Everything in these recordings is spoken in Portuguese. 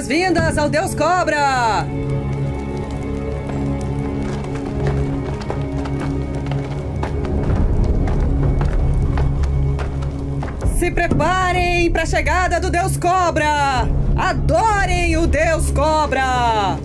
Boas-vindas ao Deus Cobra! Se preparem para a chegada do Deus Cobra! Adorem o Deus Cobra!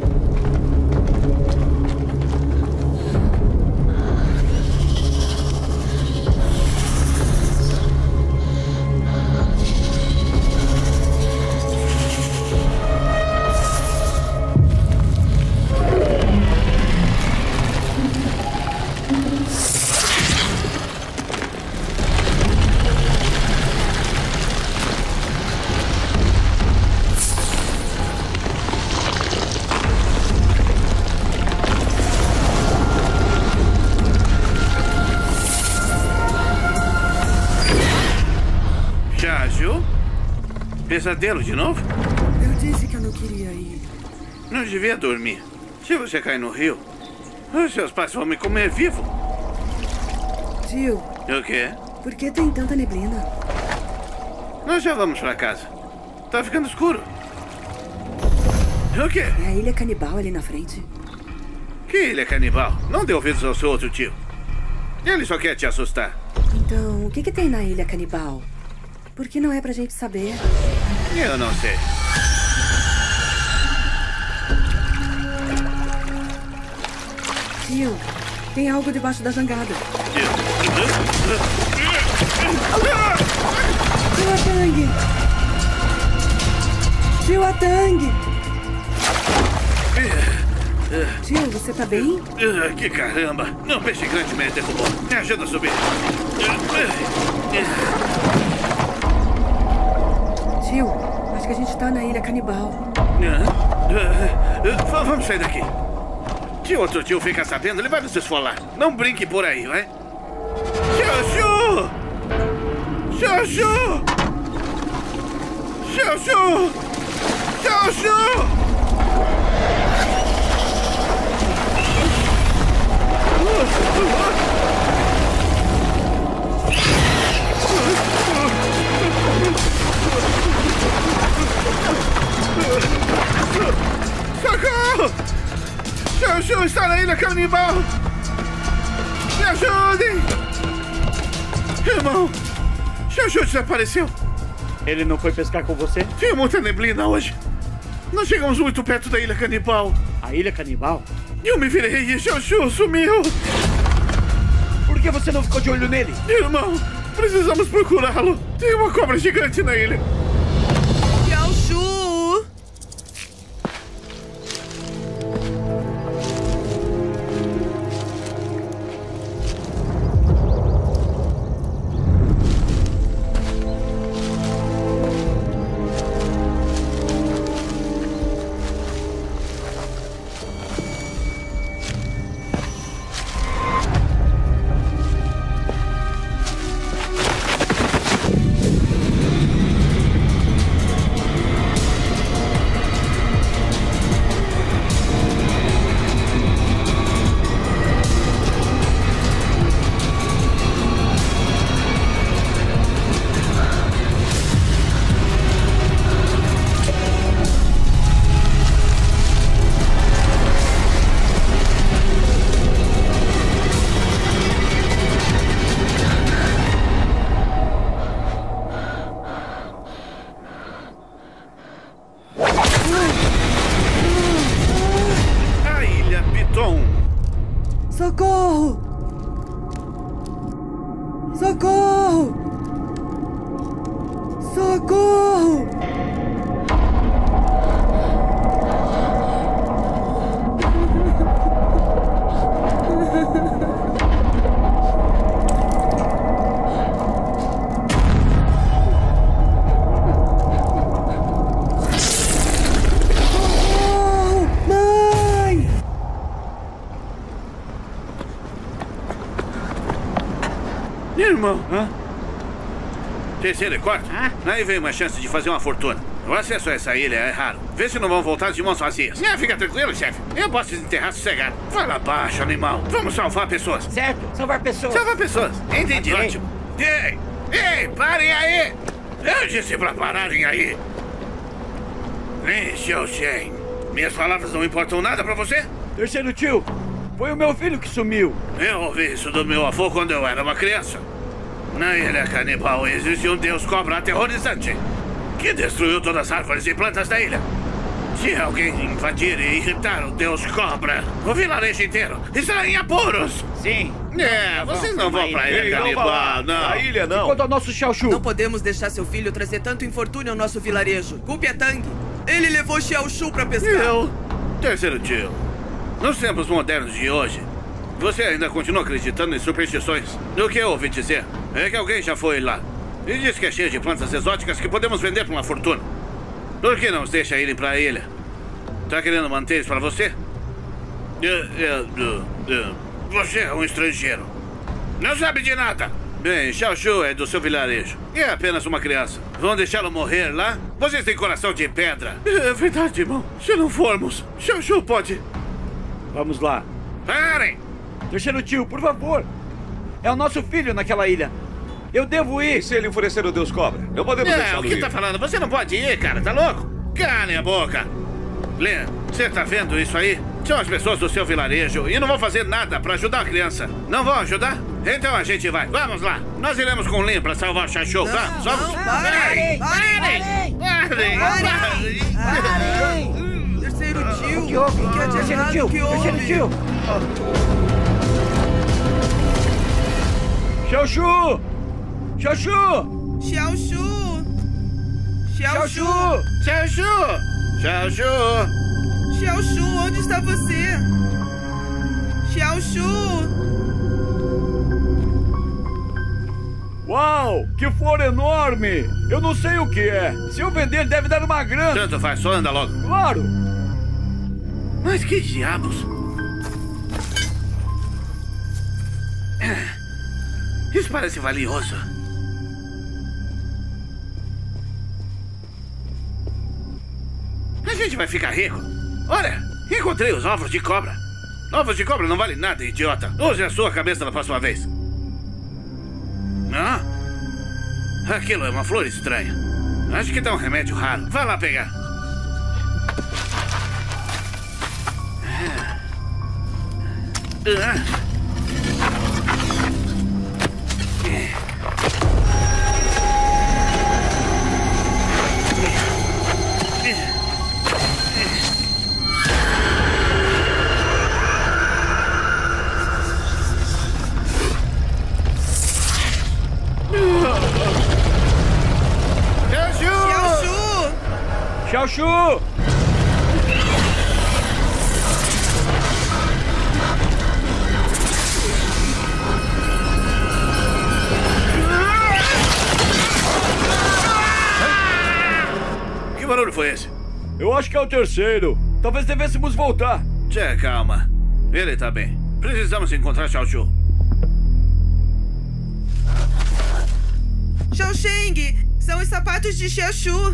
Pesadelo de novo? Eu disse que eu não queria ir. Não devia dormir. Se você cair no rio, os seus pais vão me comer vivo. Tio. O quê? Por que tem tanta neblina? Nós já vamos pra casa. Tá ficando escuro. O quê? É a ilha canibal ali na frente. Que ilha canibal? Não dê ouvidos ao seu outro tio. Ele só quer te assustar. Então, o que tem na ilha canibal? Porque não é pra gente saber. Eu não sei. Tio, tem algo debaixo da jangada. Tio Atang! Tio Atang! Tio, você tá bem? Que caramba! Não, peixe grande me derrubou. Me ajuda a subir. Tio, acho que a gente tá na ilha canibal. Vamos sair daqui. Se outro tio ficar sabendo, ele vai nos esfolar. Não brinque por aí, vai? Chuchu! Chuchu! Chuchu! Chuchu! Socorro! Chuchu está na ilha canibal! Me ajudem! Irmão, Chuchu desapareceu. Ele não foi pescar com você? Tinha muita neblina hoje. Nós chegamos muito perto da ilha canibal. A ilha canibal? Eu me virei e Chuchu sumiu. Por que você não ficou de olho nele? Irmão, precisamos procurá-lo. Tem uma cobra gigante na ilha. Chuchu! Socorro! Socorro! Socorro! Irmão, terceiro e quarto? Aí vem uma chance de fazer uma fortuna. O acesso a essa ilha é raro. Vê se não vão voltar de mãos vazias. Fica tranquilo, chefe. Eu posso desenterrar sossegado. Vai lá abaixo, animal. Vamos salvar pessoas. Certo, salvar pessoas. Salvar pessoas. Entendi, Okay. ótimo. Ei, parem aí. Eu disse pra pararem aí. Lin Xiaoxian, minhas palavras não importam nada pra você? Terceiro tio, foi o meu filho que sumiu. Eu ouvi isso do meu avô quando eu era uma criança. Na ilha canibal existe um deus cobra aterrorizante que destruiu todas as árvores e plantas da ilha. Se alguém invadir e irritar o deus cobra, o vilarejo inteiro estará em apuros. Sim. Vocês não vão pra ilha canibal, não. A ilha não. Quanto ao nosso Xiaoshu? Não podemos deixar seu filho trazer tanto infortúnio ao nosso vilarejo. Culpe a Tang. Ele levou Xiaoshu pra pescar. Terceiro tio, nos tempos modernos de hoje, você ainda continua acreditando em superstições? O que eu ouvi dizer é que alguém já foi lá e disse que é cheio de plantas exóticas que podemos vender por uma fortuna. Por que não os deixa irem pra ilha? Tá querendo manter isso pra você? Você é um estrangeiro. Não sabe de nada. Bem, Xiaoshu é do seu vilarejo. É apenas uma criança. Vão deixá-lo morrer lá? Vocês têm coração de pedra. É verdade, irmão. Se não formos, Xiaoshu pode... Vamos lá. Parem! Terceiro tio, por favor. É o nosso filho naquela ilha. Eu devo ir. E se ele enfurecer o Deus Cobra? Não podemos O deixá-lo que ir. tá falando? Você não pode ir, cara. Tá louco? Cale a boca. Lê, você tá vendo isso aí? São as pessoas do seu vilarejo e não vão fazer nada pra ajudar a criança. Não vão ajudar? Então a gente vai. Vamos lá. Nós iremos com o Lin pra salvar o Xiaoshu. Vamos, vamos. Parem! Parem! Terceiro tio. O que houve? O que é de Terceiro errado? tio, O que terceiro houve? tio. Xiaoshu! Xiaoshu! Xiaoshu! Xiaoshu! Xiaoshu! Xiaoshu! Xiaoshu, onde está você? Xiaoshu! Uau! Que flor enorme! Eu não sei o que é. Se eu vender, deve dar uma grana. Tanto faz, só anda logo. Claro! Mas que diabos? Isso parece valioso. A gente vai ficar rico. Olha, encontrei os ovos de cobra. Ovos de cobra não valem nada, idiota. Use a sua cabeça da próxima vez. Ah? Aquilo é uma flor estranha. Acho que tá um remédio raro. Vai lá pegar. Xiaoshu! Xiaoshu! Que barulho foi esse? Eu acho que é o terceiro. Talvez devêssemos voltar. Tchê, calma. Ele tá bem. Precisamos encontrar Xiaoshu. Xiaosheng! São os sapatos de Xiaoshu!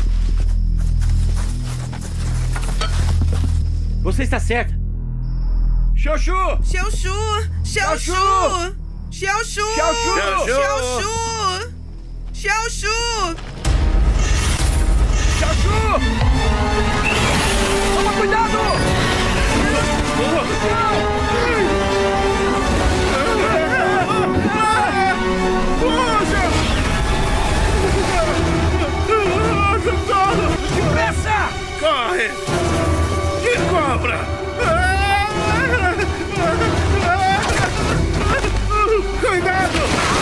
Você está certa. Xiaoshu! Xiaoshu! Xiaoshu! Xiaoshu! Xiaoshu! Xiaoshu! Xiaoshu! Xiaoshu! Toma cuidado! Depressa! Corre! Que cobra! Cuidado!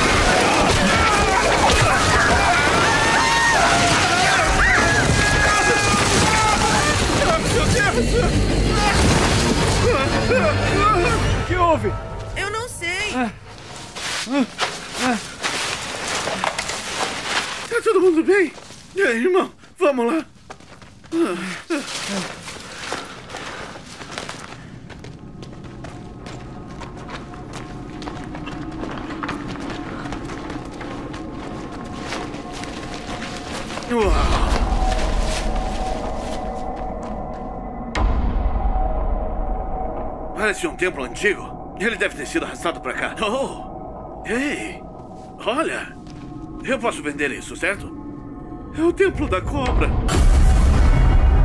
O que houve? Eu não sei! Tá todo mundo bem? E aí, irmão? Vamos lá. Uau! Parece um templo antigo. Ele deve ter sido arrastado pra cá. Oh! Ei! Olha! Eu posso vender isso, certo? É o templo da cobra.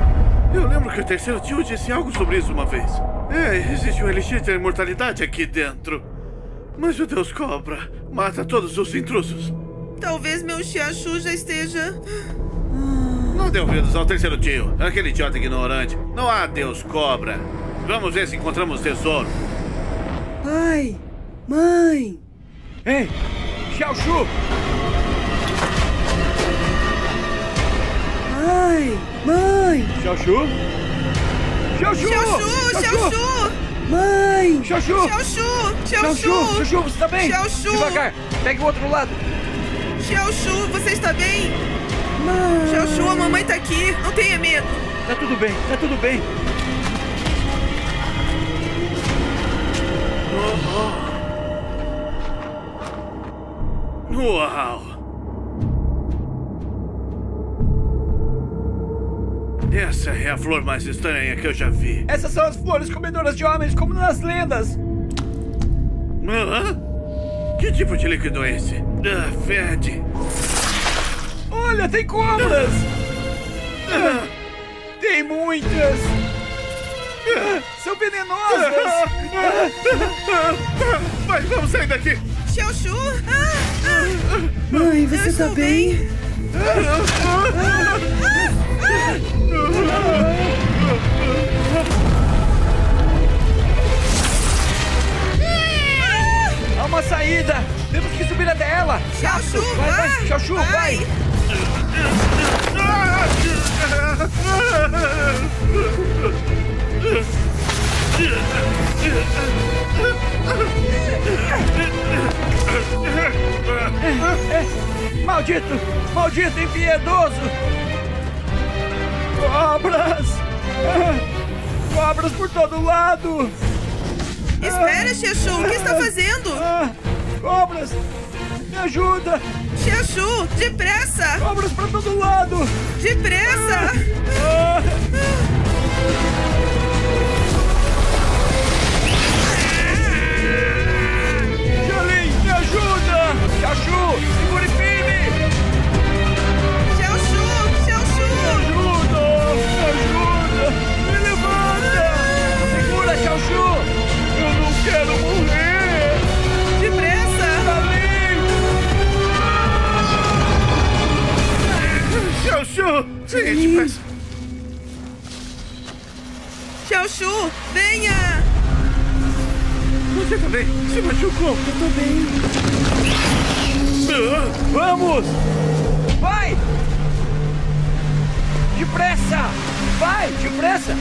Eu lembro que o terceiro tio disse algo sobre isso uma vez. Existe um elixir da imortalidade aqui dentro. Mas o Deus Cobra mata todos os intrusos. Talvez meu Xiaxu já esteja... Não dê ouvidos ao terceiro tio, aquele idiota ignorante. Não há Deus Cobra. Vamos ver se encontramos tesouro. Pai! Mãe! Ei! Xiaoxu! Pai! Mãe! Xiaoxu! Xiaoxu! Xiaoxu! Xiaoxu! Mãe! Xiaoxu! Xiaoxu! Xiaoxu! Xiaoxu, você tá bem? Xiaoxu! Devagar! Pegue o outro lado! Xiaoxu, você está bem? Mãe! Xiaoxu, a mamãe tá aqui. Não tenha medo. Tá tudo bem, tá tudo bem. Uau! Essa é a flor mais estranha que eu já vi. Essas são as flores comedoras de homens, como nas lendas. Hã? Que tipo de líquido é esse? Fede. Olha, tem cobras! Tem muitas! São venenosas! Mas vamos sair daqui! Xiaoxu! Mãe, você tá estou bem? Há uma saída! Temos que subir até ela! Xiaoxu, Vai! Xiaoxu, vai! Maldito! Maldito impiedoso! Cobras! Cobras por todo lado! Espera, Xiaoxu, o que está fazendo? Cobras! Me ajuda! Xiaoxu, depressa! Cobras pra todo lado! Depressa! Xiaolin, me ajuda! Xiaoxu, segure firme! Xiaoxu! Xiaoxu! Me ajuda! Me levanta! Segura, Xiaoxu! Eu não quero morrer! Depressa! Xiaoxu! Sim, depressa! Xiaoxu, venha! Você também se machucou? Eu tô bem. Vamos! Vai! Depressa! Vai, depressa!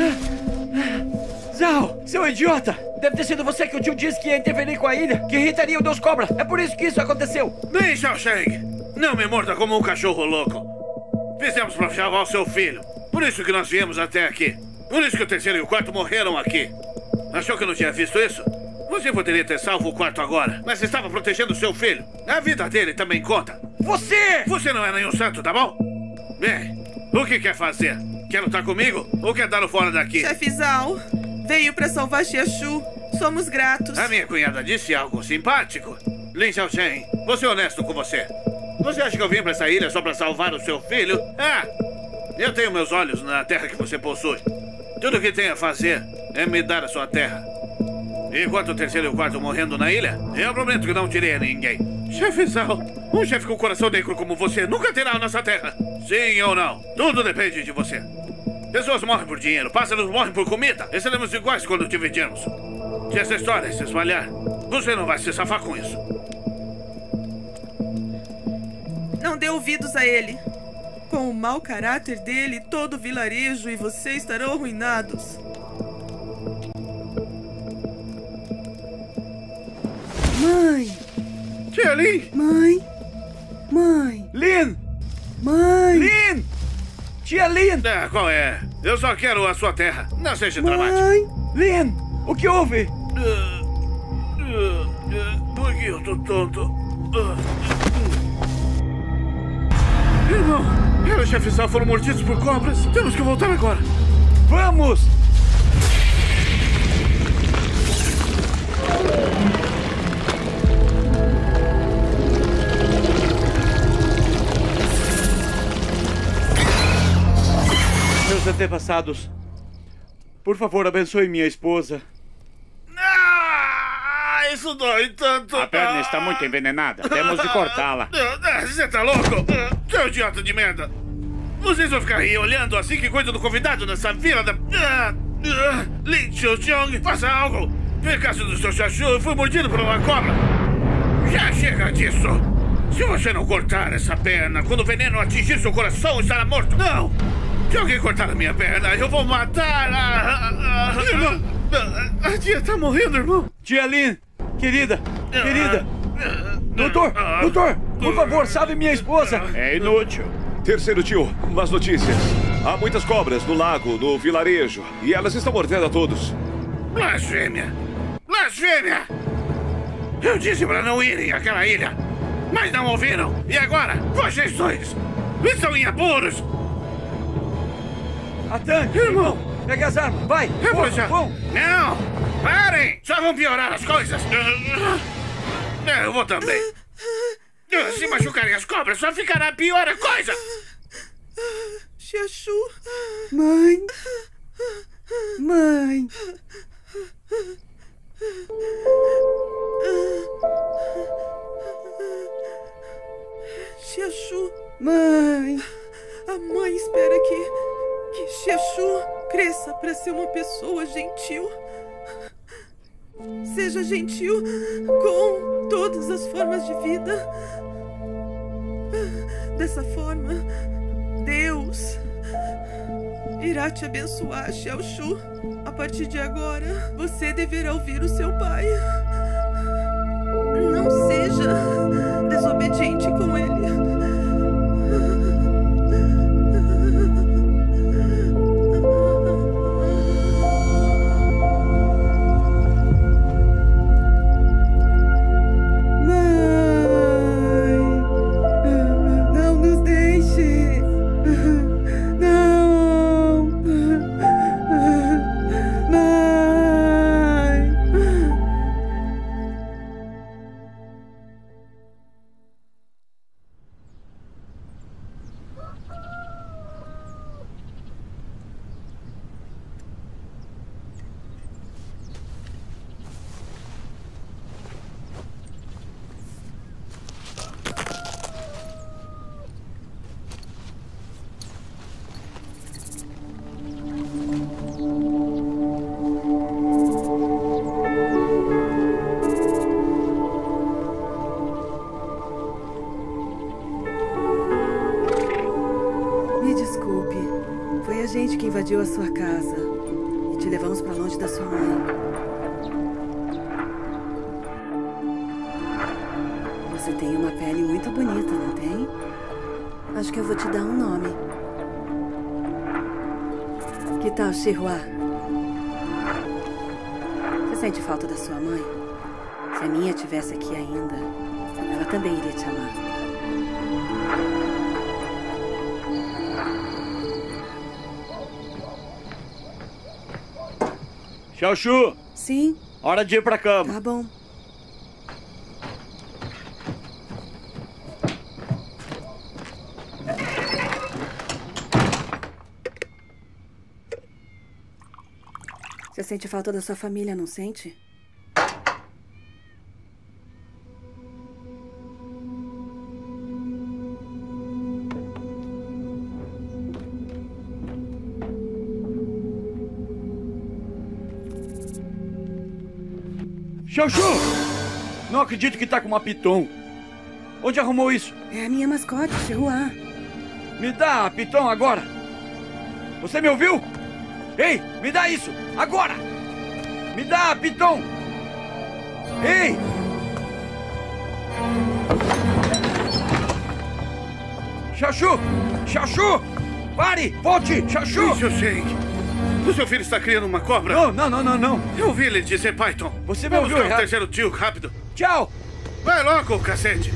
Zhao, seu idiota! Deve ter sido você que o tio disse que ia interferir com a ilha, que irritaria o Deus Cobra. É por isso que isso aconteceu. Bem, Xiao Sheng, não me morda como um cachorro louco. Fizemos pra salvar o seu filho. Por isso que nós viemos até aqui. Por isso que o terceiro e o quarto morreram aqui. Achou que eu não tinha visto isso? Você poderia ter salvo o quarto agora, mas estava protegendo o seu filho. A vida dele também conta. Você! Você não é nenhum santo, tá bom? Bem, o que quer fazer? Quer lutar comigo ou quer dar o fora daqui? Chefe Zhao, veio pra salvar Xiaoxu. Somos gratos. A minha cunhada disse algo simpático. Lin Xiaochen, vou ser honesto com você. Você acha que eu vim pra essa ilha só pra salvar o seu filho? Eu tenho meus olhos na terra que você possui. Tudo o que tem a fazer é me dar a sua terra. Enquanto o terceiro e o quarto morrendo na ilha, eu prometo que não tirei a ninguém. Chefe Zhao, um chefe com coração negro como você nunca terá a nossa terra. Sim ou não? Tudo depende de você. Pessoas morrem por dinheiro, pássaros morrem por comida. E seremos iguais quando dividirmos. Se essa história se espalhar, você não vai se safar com isso. Não dê ouvidos a ele. Com o mau caráter dele, todo o vilarejo e você estarão arruinados. Mãe! Tia Lin! Mãe! Mãe! Lin! Mãe! Lin! Tia Lin! Qual é? Eu só quero a sua terra. Não seja dramático. Mãe! Lin! O que houve? Por que eu tô tonto? Irmão, eu e o chefe Zhao foram mordidos por cobras. Temos que voltar agora. Vamos! Meus antepassados. Por favor, abençoe minha esposa. Isso dói tanto. A perna está muito envenenada. Temos de cortá-la. Você tá louco? Seu idiota de merda. Vocês vão ficar aí olhando assim que coisa do convidado nessa fila da... Lin Xiaoxiang, faça algo. Por causa do seu Xiaoxu, eu fui mordido por uma cobra. Já chega disso. Se você não cortar essa perna, quando o veneno atingir seu coração, estará morto. Não! Se alguém cortar a minha perna, eu vou matar. Irmão, a tia tá morrendo, irmão. Tia Lin, querida. Doutor, por favor, salve minha esposa. É inútil. Terceiro tio, más notícias. Há muitas cobras no lago, no vilarejo. E elas estão mordendo a todos. Blasfêmia! Blasfêmia! Eu disse para não irem àquela ilha, mas não ouviram. E agora, vocês dois estão em apuros. Atan, irmão, pega as armas, vai. Eu vou já. Não! Parem! Só vão piorar as coisas. Eu vou também. Se machucarem as cobras, só ficará pior a coisa. Xiaoxu. Mãe. Xiaoxu. Mãe. A mãe espera que Xiaoxu cresça para ser uma pessoa gentil. Seja gentil com todas as formas de vida. Dessa forma, Deus irá te abençoar, Xiaoxu. A partir de agora, você deverá ouvir o seu pai. Não seja desobediente com ele. Invadiu a sua casa e te levamos para longe da sua mãe. Você tem uma pele muito bonita, não tem? Acho que eu vou te dar um nome. Que tal, Xihua? Você sente falta da sua mãe? Se a minha estivesse aqui ainda, ela também iria te amar. Xiaoxu! Sim? Hora de ir pra cama. Tá bom. Você sente falta da sua família, não sente? Xiaoxu! Não acredito que tá com uma piton. Onde arrumou isso? É a minha mascote, Xihua. Me dá a piton agora! Você me ouviu? Ei, me dá isso! Agora! Me dá a piton! Ei! Xiaoxu! Xiaoxu! Pare! Volte! Xiaoxu! Isso eu sei. O seu filho está criando uma cobra? Não. Eu ouvi ele dizer Python. Você me ouviu errado. errado. O terceiro tio, rápido. Tchau! Vai logo, cacete.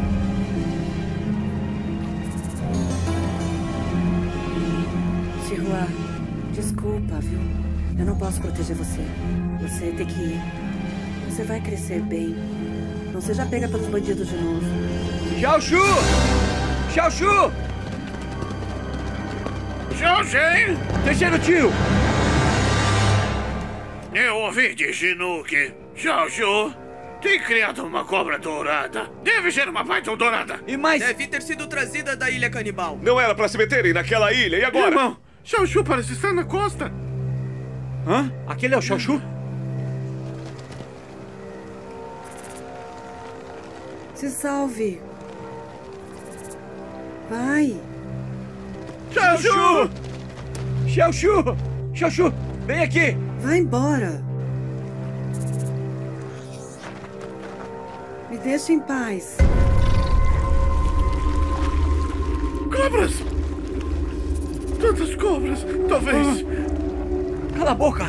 Xihua, viu? Eu não posso proteger você. Você tem que ir. Você vai crescer bem. Não seja pega pelos bandidos de novo. Xiaoshu! Xiaoshu! Xiaoxin! Terceiro tio! Eu ouvi de Shinnok. Xiaoshu tem criado uma cobra dourada. Deve ser uma python dourada. E mais... Deve ter sido trazida da Ilha Canibal. Não era pra se meterem naquela ilha, e agora? Irmão, Xiaoshu parece estar na costa. Hã? Aquele é o Xiaoshu? Se salve. Vai. Xiaoshu! Xiaoshu! Xiaoshu, vem aqui! Vai embora. Me deixa em paz. Cobras! Tantas cobras! Talvez... Cala a boca!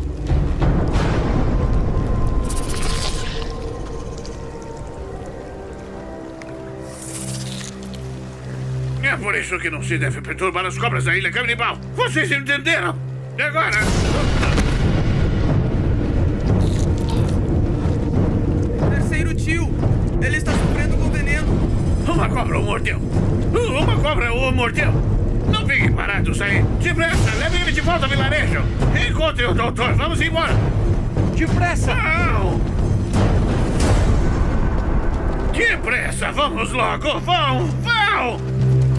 É por isso que não se deve perturbar as cobras da Ilha Canibal. Vocês entenderam? E agora? Terceiro tio, ele está sofrendo com veneno. Uma cobra o mordeu. Uma cobra o mordeu. Não fiquem parados aí. Depressa, leve ele de volta ao vilarejo. Encontre o doutor. Vamos embora. Depressa! Não! Depressa, vamos logo. Vão, vão!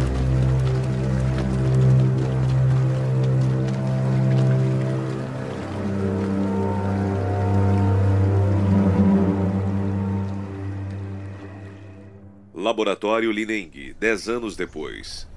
Laboratório Lineng, 10 anos depois.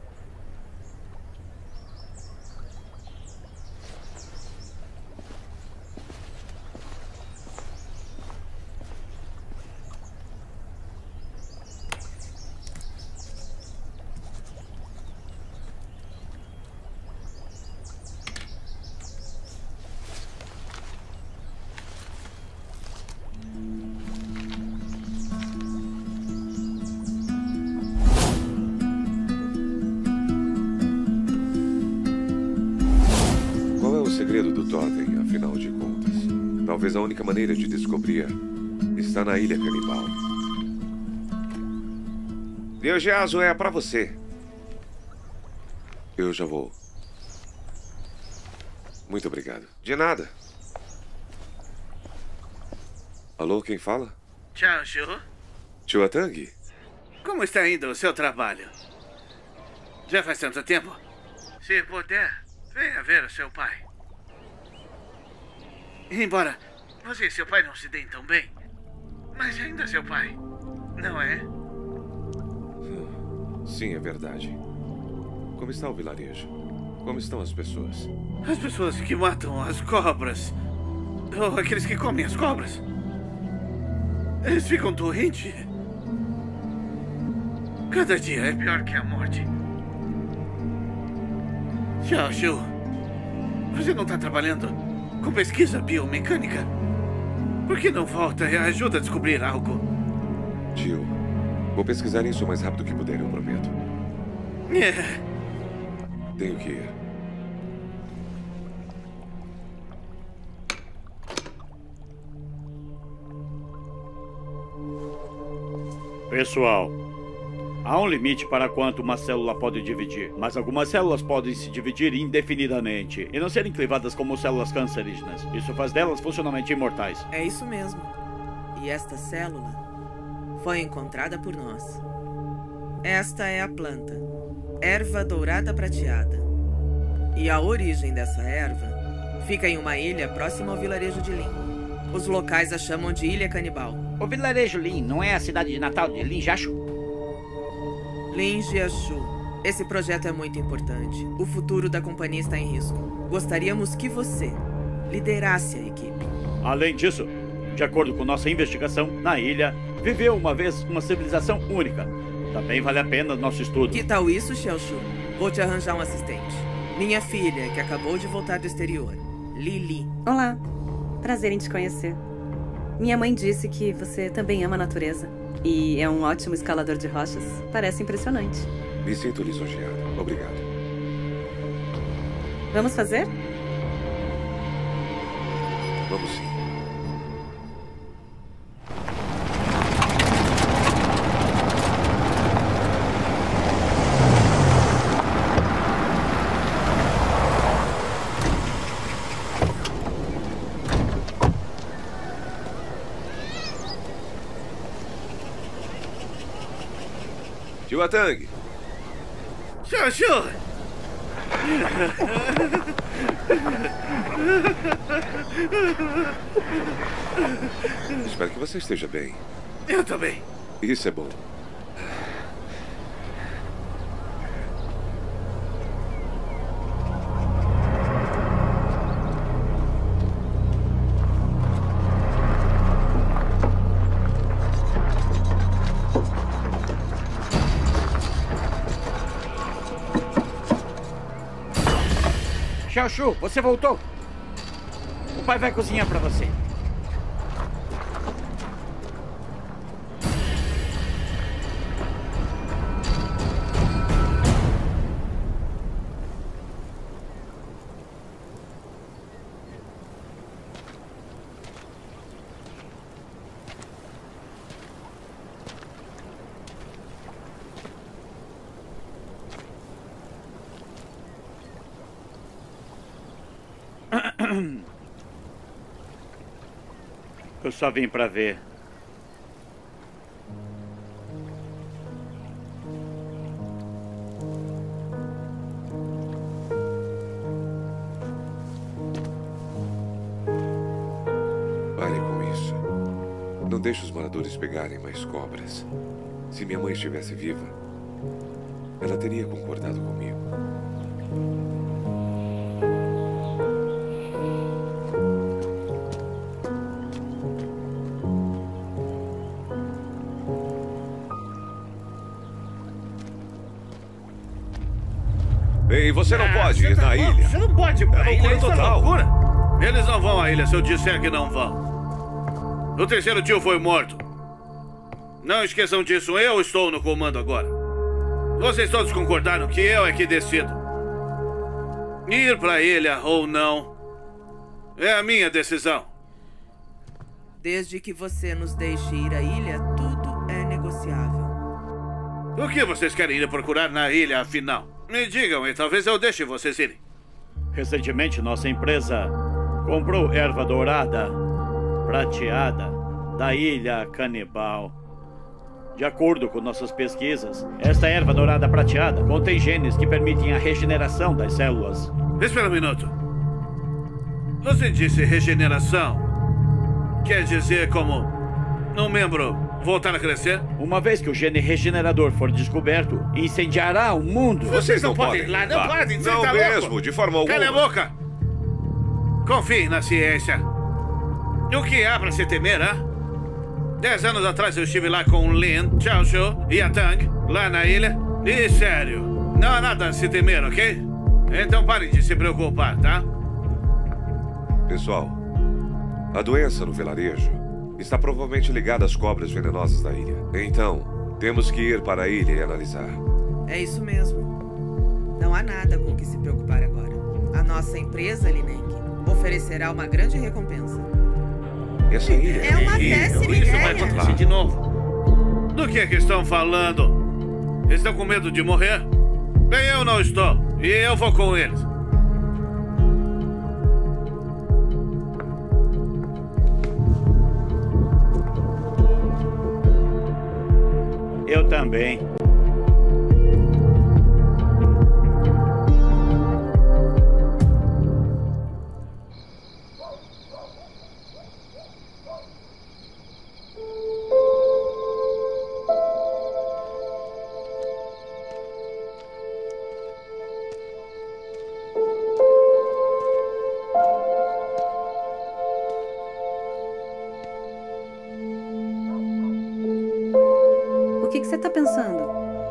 Talvez a única maneira de descobrir está na Ilha Canibal. Diogeaso, é pra você. Eu já vou. Muito obrigado. De nada. Alô, quem fala? Xiaoshu? Chuatang? Como está indo o seu trabalho? Já faz tanto tempo? Se puder, venha ver o seu pai. Embora você e seu pai não se deem tão bem, mas ainda é seu pai, não é? Sim, é verdade. Como está o vilarejo? Como estão as pessoas? As pessoas que matam as cobras, ou aqueles que comem as cobras, eles ficam doentes. Cada dia é pior que a morte. Xiaoshu, você não está trabalhando com pesquisa biomecânica? Por que não volta e ajuda a descobrir algo? Tio, vou pesquisar isso o mais rápido que puder, eu prometo. Tenho que ir. Pessoal, há um limite para quanto uma célula pode dividir, mas algumas células podem se dividir indefinidamente e não serem clivadas como células cancerígenas. Isso faz delas funcionalmente imortais. É isso mesmo. E esta célula foi encontrada por nós. Esta é a planta, erva dourada prateada. E a origem dessa erva fica em uma ilha próxima ao vilarejo de Lin. Os locais a chamam de Ilha Canibal. O vilarejo Lin não é a cidade de Natal de Lin Jiashu? Lin Jiashu. Esse projeto é muito importante. O futuro da companhia está em risco. Gostaríamos que você liderasse a equipe. Além disso, de acordo com nossa investigação, na ilha viveu uma vez uma civilização única. Também vale a pena nosso estudo. Que tal isso, Xiaoshu? Vou te arranjar um assistente. Minha filha, que acabou de voltar do exterior. Lili. Olá. Prazer em te conhecer. Minha mãe disse que você também ama a natureza. E é um ótimo escalador de rochas. Parece impressionante. Me sinto lisonjeado. Obrigado. Vamos fazer? Vamos sim. Tio Atang. Chuchu! Espero que você esteja bem. Eu também. Isso é bom. Xiaoshu, você voltou? O pai vai cozinhar pra você. Eu só vim pra ver. Pare com isso. Não deixe os moradores pegarem mais cobras. Se minha mãe estivesse viva, ela teria concordado comigo. Ei, você não pode ir na ilha. Você não pode ir pra É ilha, loucura isso é total. loucura. Eles não vão à ilha se eu disser que não vão. O terceiro tio foi morto. Não esqueçam disso, eu estou no comando agora. Vocês todos concordaram que eu é que decido. Ir pra ilha ou não é a minha decisão. Desde que você nos deixe ir à ilha, tudo é negociável. O que vocês querem ir procurar na ilha, afinal? Me digam e talvez eu deixe vocês irem. Recentemente, nossa empresa comprou erva dourada prateada da Ilha Canibal. De acordo com nossas pesquisas, esta erva dourada prateada contém genes que permitem a regeneração das células. Espera um minuto. Você disse regeneração. Quer dizer como um membro voltar a crescer? Uma vez que o gene regenerador for descoberto, incendiará o mundo. Vocês não podem ir lá, não podem, você Não tá mesmo, louco. de forma alguma. Cala a boca! Confie na ciência. O que há pra se temer, hã? 10 anos atrás eu estive lá com o Lin, Xiaoshu e a Tang, lá na ilha. E sério, não há nada a se temer, ok? Então parem de se preocupar, tá? Pessoal, a doença no vilarejo está provavelmente ligada às cobras venenosas da ilha. Então, temos que ir para a ilha e analisar. É isso mesmo. Não há nada com o que se preocupar agora. A nossa empresa, Lineng, oferecerá uma grande recompensa. Essa ilha É uma péssima Isso vai ideia. acontecer de novo. Do que estão falando? Estão com medo de morrer? Bem, eu não estou. E eu vou com eles. Eu também. O que você tá pensando?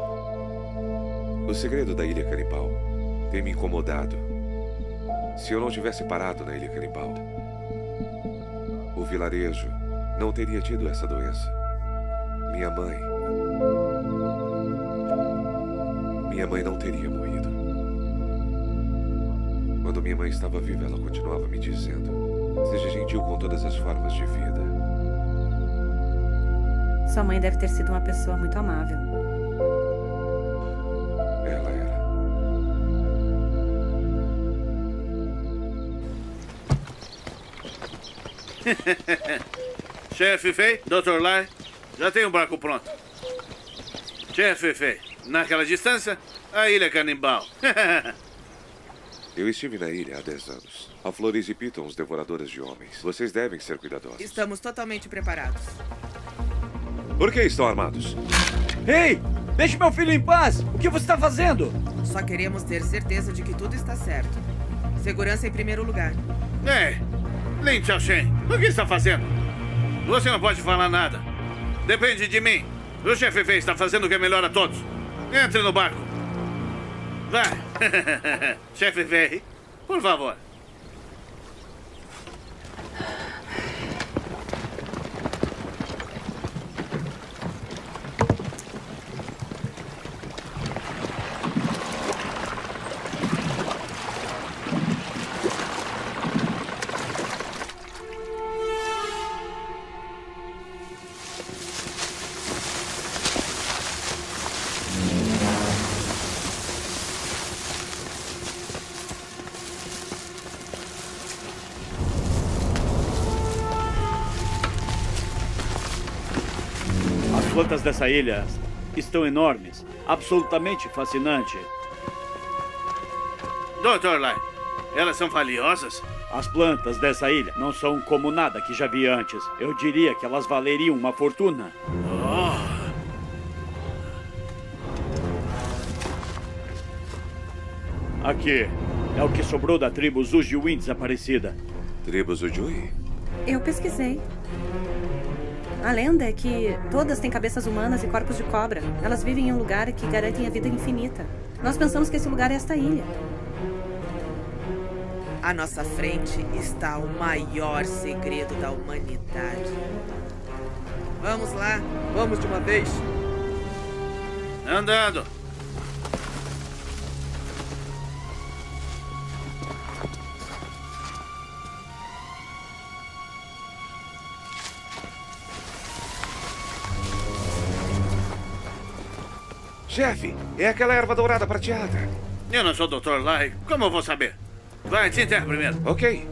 O segredo da Ilha Canibal tem me incomodado. Se eu não tivesse parado na Ilha Canibal, o vilarejo não teria tido essa doença. Minha mãe não teria morrido. Quando minha mãe estava viva, ela continuava me dizendo: Seja gentil com todas as formas de vida. Sua mãe deve ter sido uma pessoa muito amável. Ela era. Chefe Fei, Dr. Lai, já tem o barco pronto. Chefe Fei, naquela distância, a Ilha Canibal. Eu estive na ilha há 10 anos. Há flores e pitons devoradoras de homens. Vocês devem ser cuidadosos. Estamos totalmente preparados. Por que estão armados? Ei! Deixe meu filho em paz! O que você está fazendo? Só queremos ter certeza de que tudo está certo. Segurança em primeiro lugar. Ei, Lin Xiaoshen, o que está fazendo? Você não pode falar nada. Depende de mim. O chefe Fei está fazendo o que é melhor a todos. Entre no barco. Vai. Chefe Fei, por favor. As plantas dessa ilha estão enormes, absolutamente fascinante. Dr. Lai, elas são valiosas? As plantas dessa ilha não são como nada que já vi antes. Eu diria que elas valeriam uma fortuna. Aqui é o que sobrou da tribo Zujiwin desaparecida. Tribo Zujui? Eu pesquisei. A lenda é que todas têm cabeças humanas e corpos de cobra. Elas vivem em um lugar que garantem a vida infinita. Nós pensamos que esse lugar é esta ilha. À nossa frente está o maior segredo da humanidade. Vamos lá. Vamos de uma vez. Andando. Chefe, é aquela erva dourada prateada. Eu não sou o Dr. Lai. Como eu vou saber? Vai, te enterra primeiro. Ok.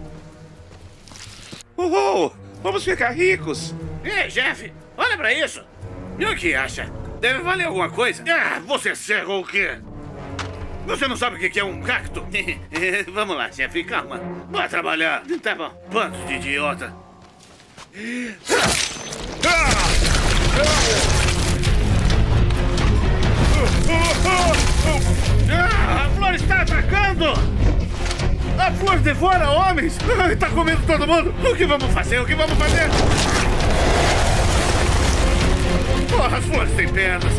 Uhul! Vamos ficar ricos! Ei, chefe, olha pra isso. E o que acha? Deve valer alguma coisa? Ah, você é cego ou o quê? Você não sabe o que é um cacto? Vamos lá, chefe, calma. Vai trabalhar. Tá bom. Bando de idiota. A flor está atacando! A flor devora homens! Está comendo todo mundo! O que vamos fazer? O que vamos fazer? Oh, as flores têm pernas!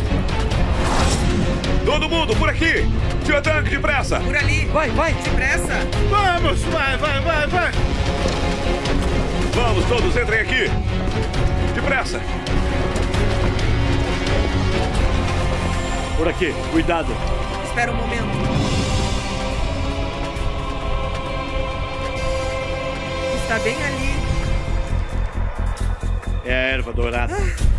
Todo mundo, por aqui! Tio Tanque, depressa! Por ali. Vai, vai! Depressa. Vamos! Vai! Vamos, todos entrem aqui! Depressa! Por aqui, cuidado. Espera um momento. Está bem ali. É a erva dourada.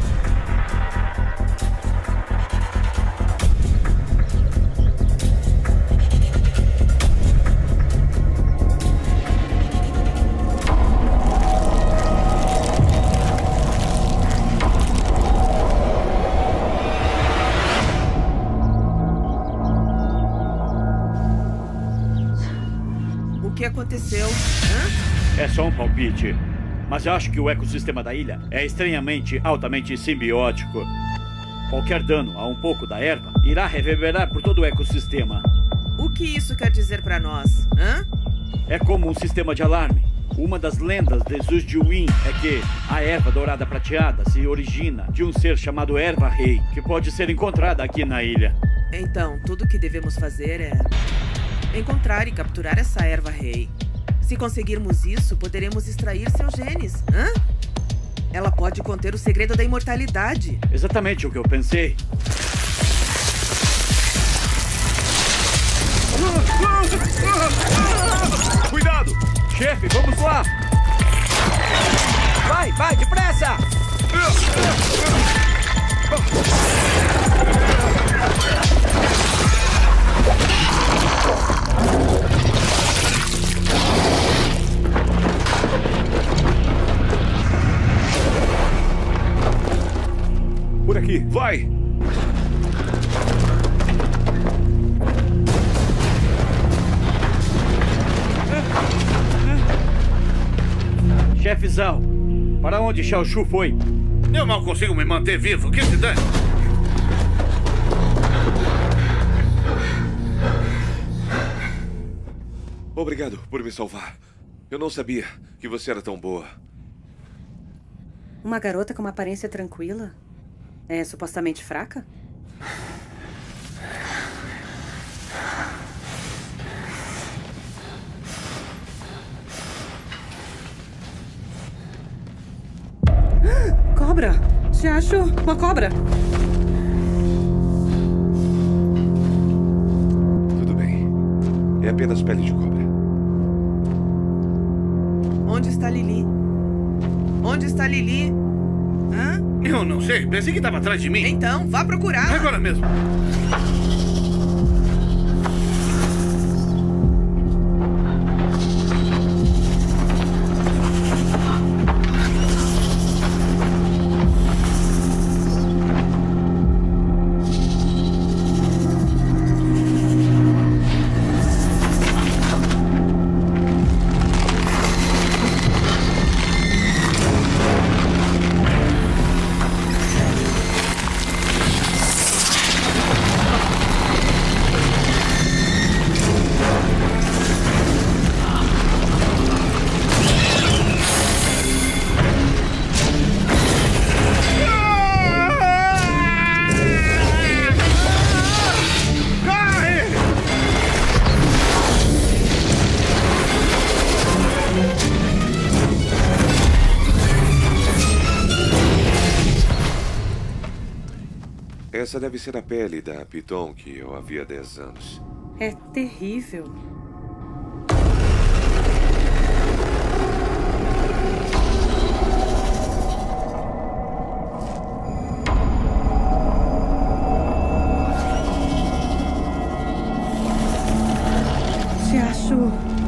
O que aconteceu? Hã? É só um palpite. Mas eu acho que o ecossistema da ilha é estranhamente, altamente simbiótico. Qualquer dano a um pouco da erva irá reverberar por todo o ecossistema. O que isso quer dizer para nós? Hã? É como um sistema de alarme. Uma das lendas de Zujiwin é que a erva dourada prateada se origina de um ser chamado Erva Rei, que pode ser encontrada aqui na ilha. Então, tudo o que devemos fazer é encontrar e capturar essa erva rei. Se conseguirmos isso, poderemos extrair seus genes. Hã? Ela pode conter o segredo da imortalidade. Exatamente o que eu pensei. Cuidado! Chefe, vamos lá! Vai, vai, depressa! Por aqui, vai! Chefezão, para onde Xiaoshu foi? Eu mal consigo me manter vivo. Que se dane? Obrigado por me salvar. Eu não sabia que você era tão boa. Uma garota com uma aparência tranquila? É supostamente fraca? Cobra! Te acho uma cobra! Tudo bem. É apenas pele de cobra. Onde está Lili? Onde está Lili? Hã? Eu não sei. Pensei que estava atrás de mim. Então, vá procurar. Agora mesmo. Essa deve ser a pele da Piton que eu havia há 10 anos. É terrível. Te acho...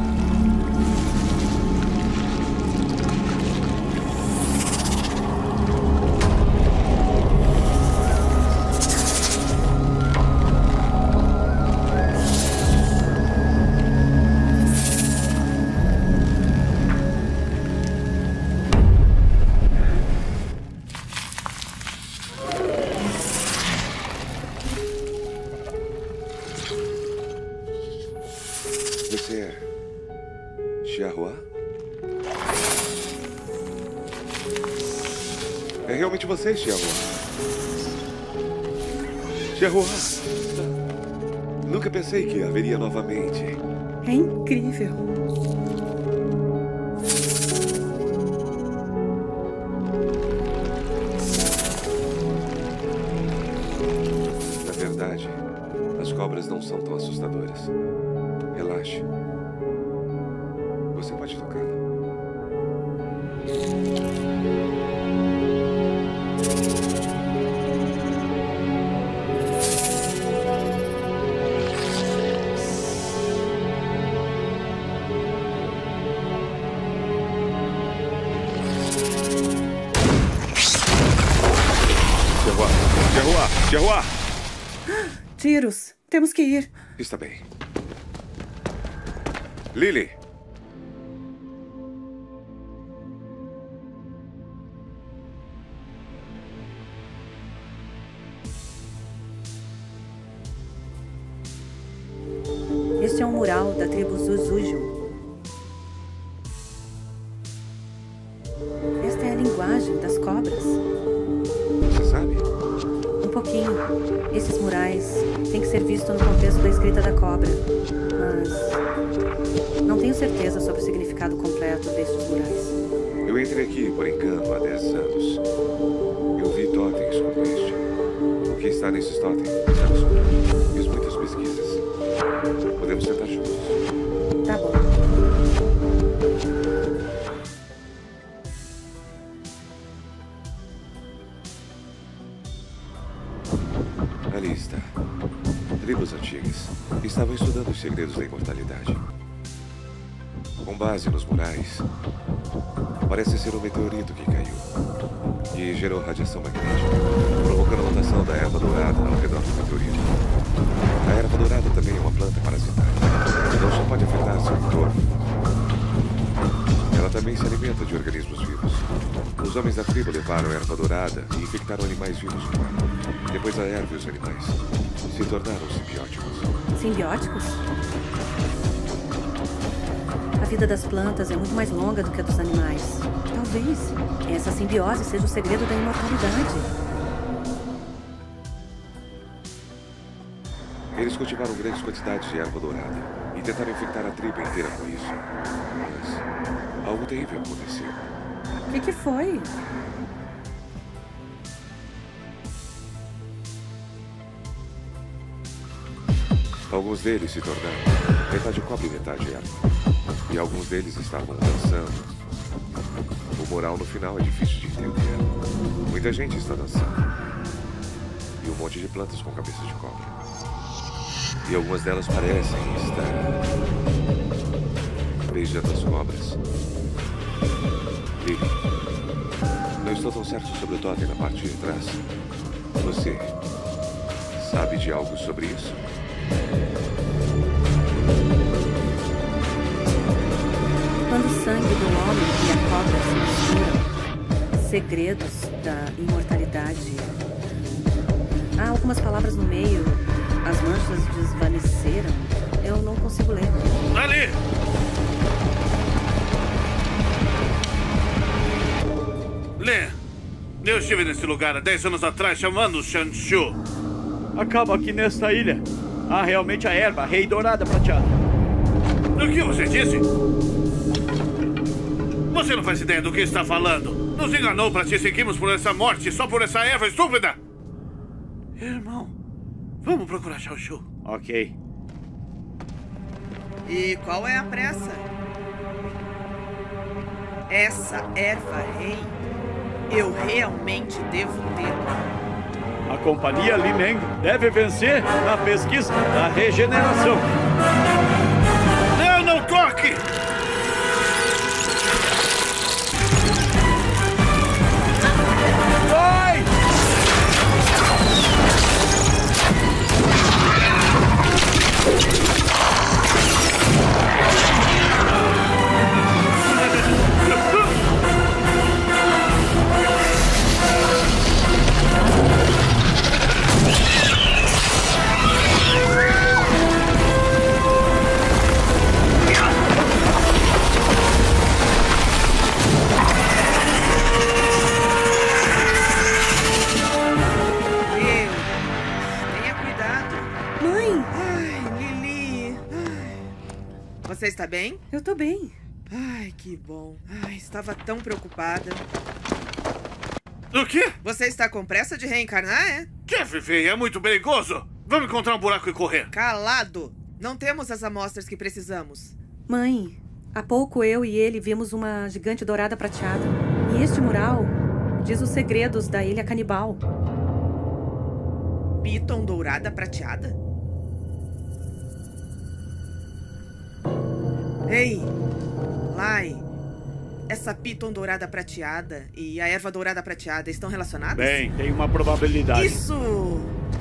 Você é Xiahua? É realmente você, Xiahua. Xiahua! Nunca pensei que haveria novamente. É incrível. Na verdade, as cobras não são tão assustadoras. Relaxe. Você pode tocá-la. Xiahua! Tiros. Temos que ir. Está bem. Lili! Este é um mural da tribo Zuzuju. Esta é a linguagem das cobras. Você sabe? Um pouquinho. Esses murais têm que ser vistos no contexto da escrita da cobra. Mas não tenho certeza sobre o significado completo destes murais. Eu entrei aqui por engano há 10 anos. Eu vi totens como este. O que está nesses totens? Fiz muitas pesquisas. Podemos tentar juntos. Tá bom. Ali está. Tribos antigas estavam estudando os segredos da imortalidade. Com base nos murais, parece ser um meteorito que caiu e gerou radiação magnética, provocando a mutação da erva dourada ao redor do meteorito. A erva dourada também é uma planta parasitária, não só pode afetar seu entorno, ela também se alimenta de organismos vivos. Os homens da tribo levaram a erva dourada e infectaram animais vivos com ela. Depois a erva e os animais se tornaram simbióticos. Simbióticos? A vida das plantas é muito mais longa do que a dos animais. Talvez essa simbiose seja o segredo da imortalidade. Eles cultivaram grandes quantidades de erva dourada e tentaram infectar a tribo inteira com isso. Mas algo terrível aconteceu. O que foi? Alguns deles se tornaram metade cobre e metade erva. E alguns deles estavam dançando. O moral no final é difícil de entender. Muita gente está dançando. E um monte de plantas com cabeças de cobre. E algumas delas parecem estar beijando as cobras. Lily, não estou tão certo sobre o totem na parte de trás. Você sabe de algo sobre isso? Quando o sangue do homem e a cobra se misturam, segredos da imortalidade. Há algumas palavras no meio, as manchas desvaneceram. Eu não consigo ler. Ali! Lê! Eu estive nesse lugar há 10 anos atrás chamando o Shanshu. Acaba aqui nesta ilha. Há realmente a erva, a rei dourada prateada. O que você disse? Você não faz ideia do que está falando. Nos enganou para te seguirmos por essa morte, só por essa erva estúpida. Irmão, vamos procurar Shanshu. Ok. E qual é a pressa? Essa erva rei, eu realmente devo tê-la. A companhia Li Meng deve vencer na pesquisa da regeneração. Não toque! Vai! Você está bem? Eu tô bem. Ai, que bom. Ai, estava tão preocupada. O quê? Você está com pressa de reencarnar, é? Jeff, feio, é muito perigoso. Vamos encontrar um buraco e correr. Calado! Não temos as amostras que precisamos. Mãe, há pouco eu e ele vimos uma gigante dourada prateada. E este mural diz os segredos da ilha canibal. Piton dourada prateada? Ei, Lai, essa Piton dourada prateada e a erva dourada prateada estão relacionadas? Bem, tem uma probabilidade. Isso!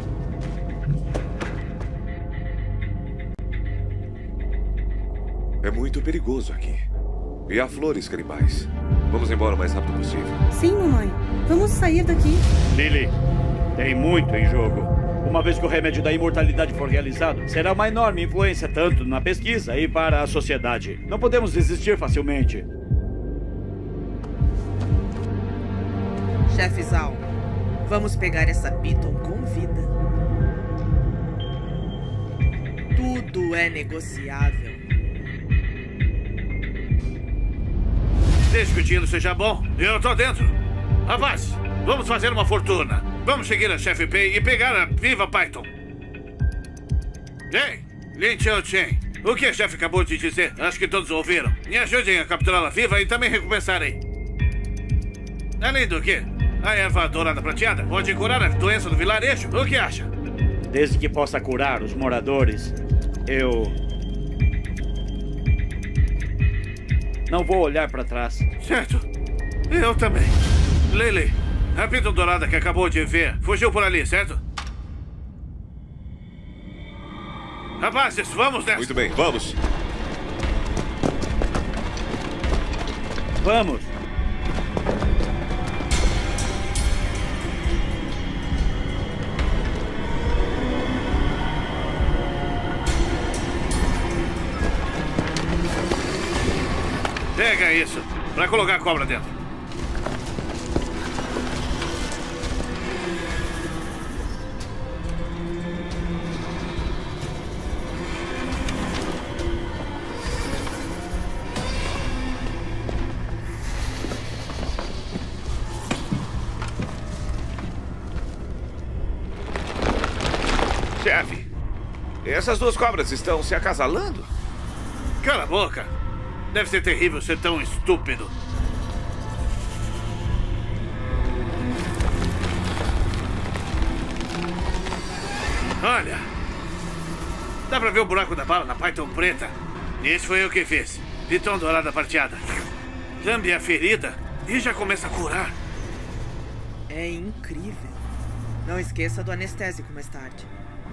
É muito perigoso aqui. E há flores canibais. Vamos embora o mais rápido possível. Sim, mamãe. Vamos sair daqui. Lily, tem muito em jogo. Uma vez que o remédio da imortalidade for realizado, será uma enorme influência tanto na pesquisa e para a sociedade. Não podemos desistir facilmente. Chefe Zal, vamos pegar essa Piton com vida. Tudo é negociável. Desde que o dinheiro seja bom, eu tô dentro. Avance, vamos fazer uma fortuna. Vamos seguir a Chefe Pei e pegar a Viva Python. Ei, Lin Xiao Chen, o que a chefe acabou de dizer? Acho que todos ouviram. Me ajudem a capturá-la viva e também recompensarei. Além do que, A erva dourada prateada pode curar a doença do vilarejo. O que acha? Desde que possa curar os moradores, eu não vou olhar para trás. Certo. Eu também. Lily, a pinta dourada que acabou de ver fugiu por ali, certo? Rapazes, vamos nessa. Muito bem, vamos. Vamos. Pega isso, pra colocar a cobra dentro. Chefe, essas duas cobras estão se acasalando? Cala a boca. Deve ser terrível ser tão estúpido. Olha. Dá pra ver o buraco da bala na Python preta. Esse foi eu que fiz. Pitão dourada prateada. Lambe a ferida e já começa a curar. É incrível. Não esqueça do anestésico mais tarde.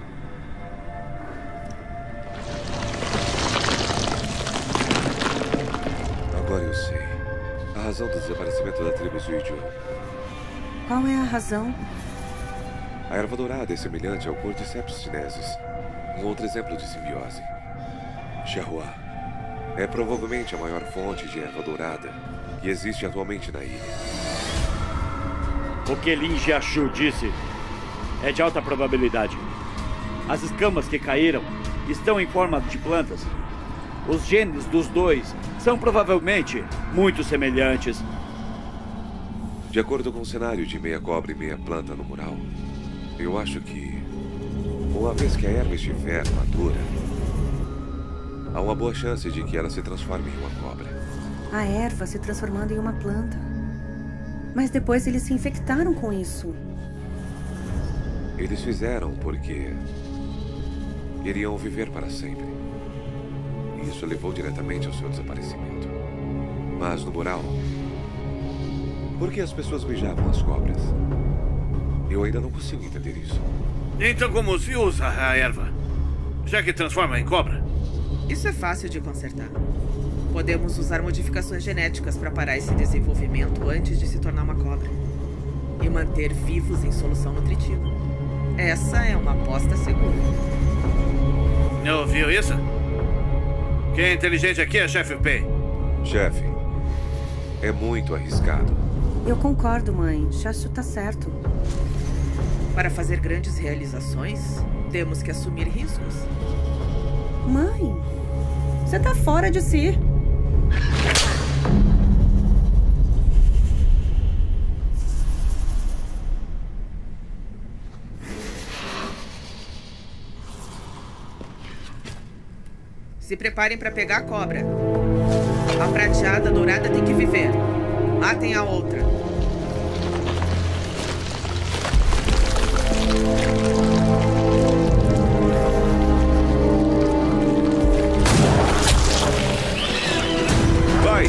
Agora eu sei. A razão do desaparecimento da tribo Zuidio. Qual é a razão? A erva dourada é semelhante ao Cordyceps chinesis, um outro exemplo de simbiose. Xiahua é provavelmente a maior fonte de erva dourada que existe atualmente na ilha. O que Lin Jiaxu disse é de alta probabilidade. As escamas que caíram estão em forma de plantas. Os genes dos dois são provavelmente muito semelhantes. De acordo com o cenário de meia cobra e meia planta no mural, eu acho que, uma vez que a erva estiver madura, há uma boa chance de que ela se transforme em uma cobra. A erva se transformando em uma planta. Mas depois eles se infectaram com isso. Eles fizeram porque iriam viver para sempre. Isso levou diretamente ao seu desaparecimento. Mas no mural, por que as pessoas beijavam as cobras? Eu ainda não consigo entender isso. Então como se usa a erva? Já que transforma em cobra? Isso é fácil de consertar. Podemos usar modificações genéticas para parar esse desenvolvimento antes de se tornar uma cobra. E manter vivos em solução nutritiva. Essa é uma aposta segura. Ouviu isso? Quem é inteligente aqui é Chefe Pei. Chefe, é muito arriscado. Eu concordo, mãe. Xiaxu tá certo. Para fazer grandes realizações, temos que assumir riscos. Mãe, você tá fora de si. Se preparem para pegar a cobra. A prateada dourada tem que viver. Matem a outra. Vai!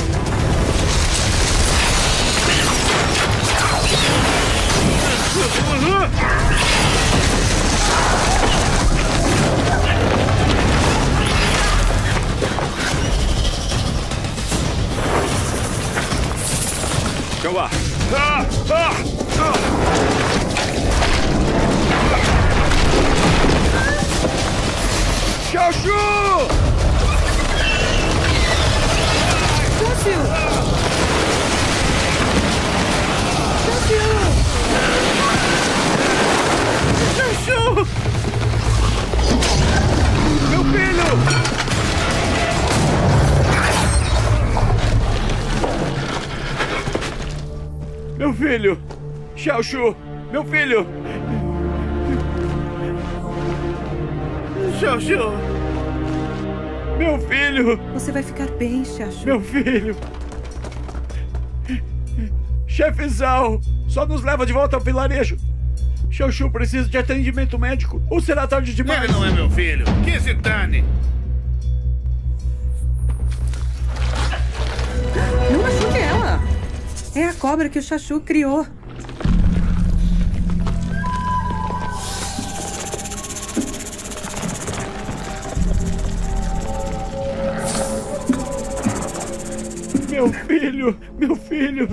Xiahua! Xiaxu! Xiaxu! Xiaxu! Meu filho! Meu filho! Xiaxu! Meu filho! Xiaxu! Meu filho! Você vai ficar bem, Xiaxu. Meu filho! Chefe Zhao! Só nos leva de volta ao vilarejo. Xiao precisa de atendimento médico. Ou será tarde demais? Ele não é meu filho. Que se dane. Não machuque ela. É a cobra que o Xiao criou. Meu filho.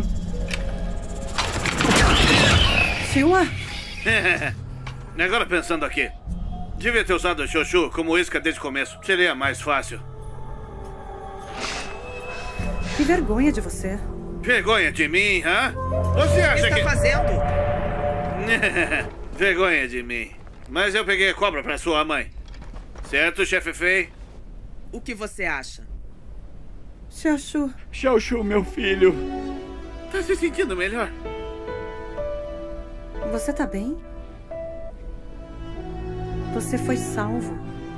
Siwa? Agora pensando aqui. Devia ter usado o Xiao como isca desde o começo. Seria mais fácil. Que vergonha de você. Vergonha de mim, hã? Você acha O que que... está fazendo? Vergonha de mim. Mas eu peguei a cobra pra sua mãe. Certo, chefe Fei? O que você acha? Xiao, meu filho. Tá se sentindo melhor? você tá bem? Você foi salvo.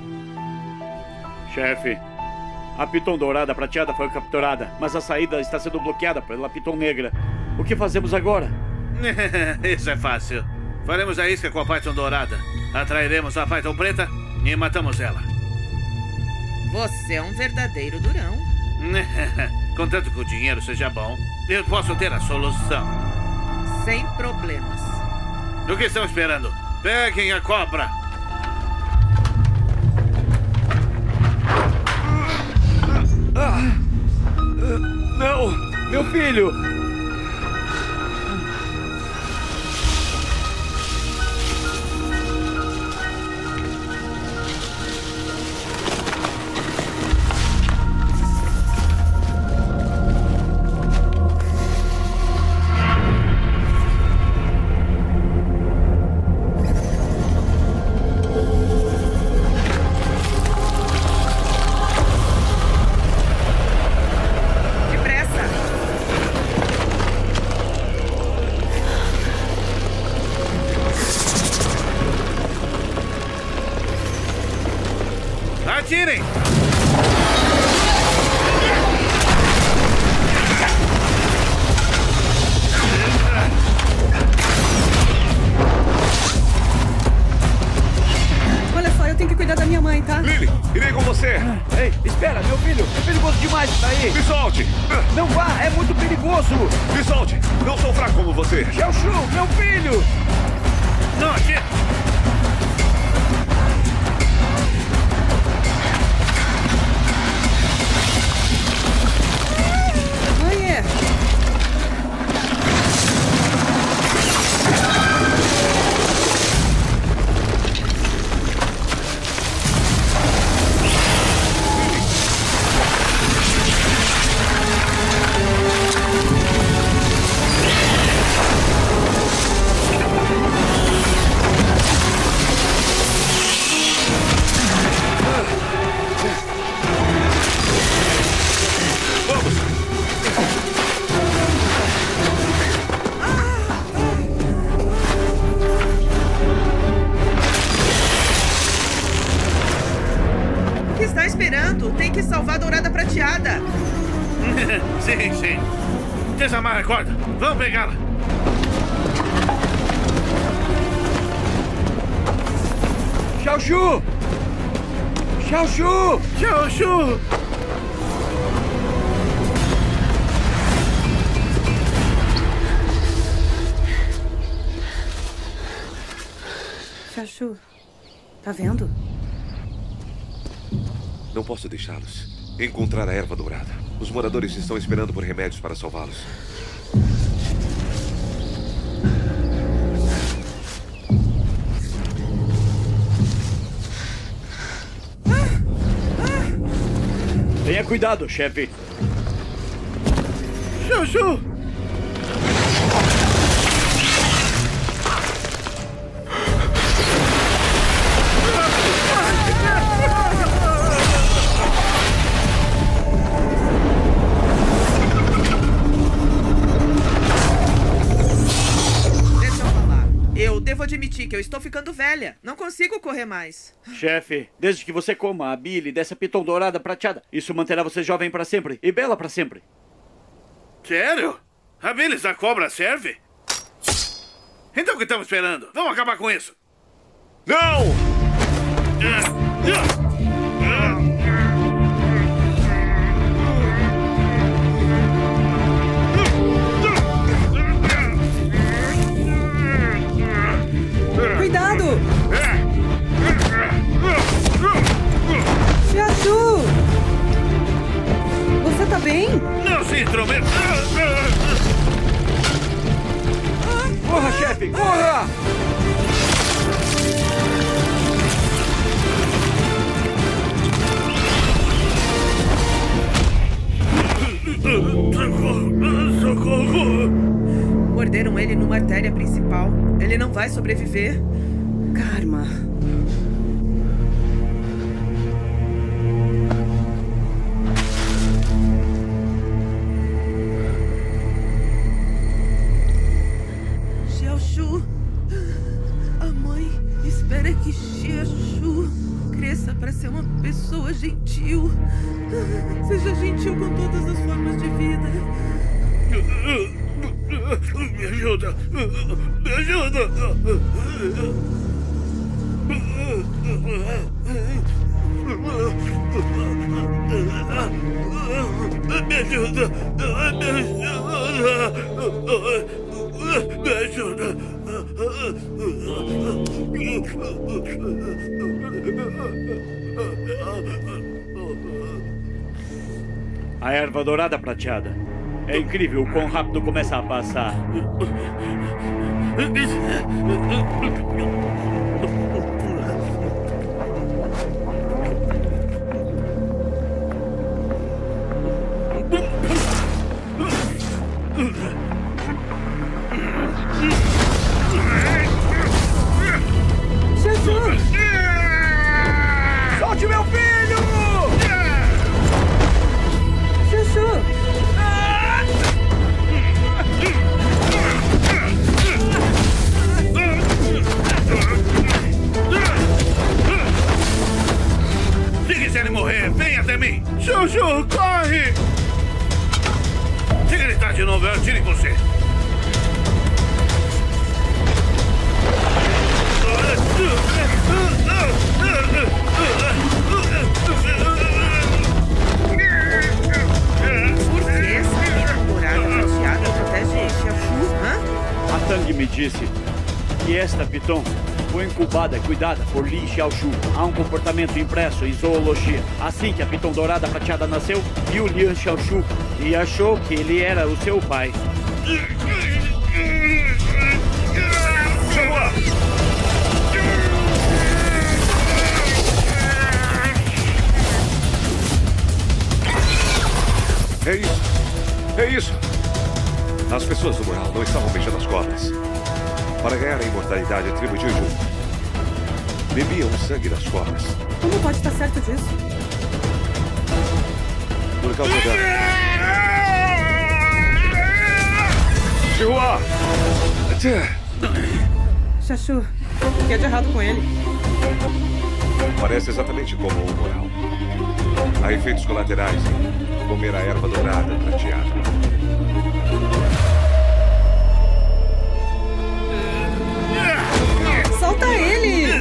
Chefe, a Piton Dourada Prateada foi capturada, mas a saída está sendo bloqueada pela Piton Negra. O que fazemos agora? Isso é fácil. Faremos a isca com a Python Dourada. Atrairemos a Python Preta e matamos ela. Você é um verdadeiro durão. Contanto que o dinheiro seja bom, eu posso ter a solução. Sem problemas. O que estão esperando? Peguem a cobra! Não! Meu filho! Atirem! Olha só, eu tenho que cuidar da minha mãe, tá? Lily, irei com você. Ei, espera, meu filho. É perigoso demais isso daí. Me solte. Não vá, é muito perigoso. Me solte. Não sou fraco como você. Xiao, meu filho. Não, aqui! Tem que salvar a Dourada Prateada. Sim. Desamarra a corda. Vamos pegá-la. Xiao! Xiao, tá vendo? Não posso deixá-los encontrar a erva dourada. Os moradores estão esperando por remédios para salvá-los. Tenha cuidado, chefe. Xiao! Devo admitir que eu estou ficando velha. Não consigo correr mais. Chefe, desde que você coma a bile dessa Piton Dourada Prateada, isso manterá você jovem para sempre e bela para sempre. Sério? A bilis da cobra serve? Então o que estamos esperando? Vamos acabar com isso. Não! Cuidado! Xiaxu! Você tá bem? Não se intrometa! Corra, chefe! Corra! Socorro! Morderam ele numa artéria principal. Ele não vai sobreviver. Karma. Xiaoxu. A mãe espera que Xiaoxu cresça para ser uma pessoa gentil. Seja gentil com todas as formas de vida. Me ajuda! Me ajuda! Me ajuda! Me ajuda! A erva dourada prateada. É incrível o quão rápido começa a passar. Xiaxu! Solte meu filho! Xiaxu! Se quiserem morrer, venha até mim! Chuchu, corre! Se gritar de novo, eu atiro em você! Por que essa erva dourada prateada protege Xiaoxu, hã? A Tang me disse que esta Piton foi incubada e cuidada por Li Xiaoxu. Há um comportamento impresso em zoologia. Assim que a Piton dourada prateada nasceu, viu Lian Xiaoxu e achou que ele era o seu pai. É isso! É isso! As pessoas do mural não estavam beijando as cobras. Para ganhar a imortalidade, a tribo de Ju bebiam o sangue das cobras. Como pode estar certo disso? Por causa da... Chihua! Xiaxu, o que é de errado com ele? Parece exatamente como o mural. Há efeitos colaterais em comer a erva dourada prateada. Solta ele!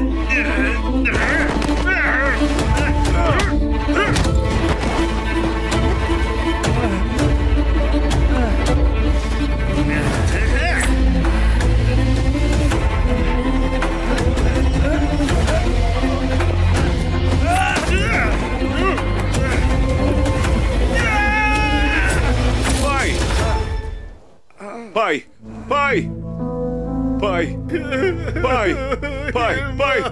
Pai! Pai! Pai! Pai! Pai! Pai!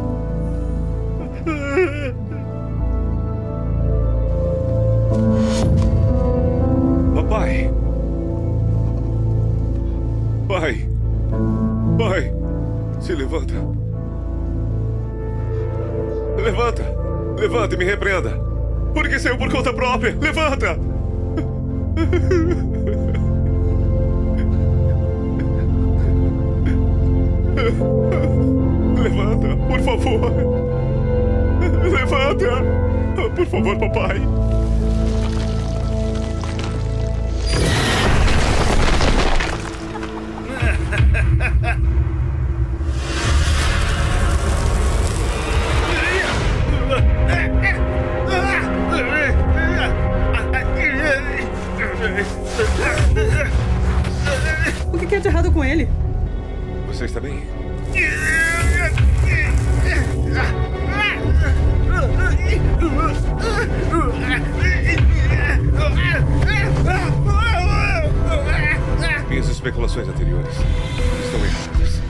Papai! Pai! Pai! Se levanta! Levanta! Levanta e me repreenda! Porque saiu por conta própria! Levanta! Levanta, por favor. Levanta. Por favor, papai. Você está bem? Minhas especulações anteriores estão erradas.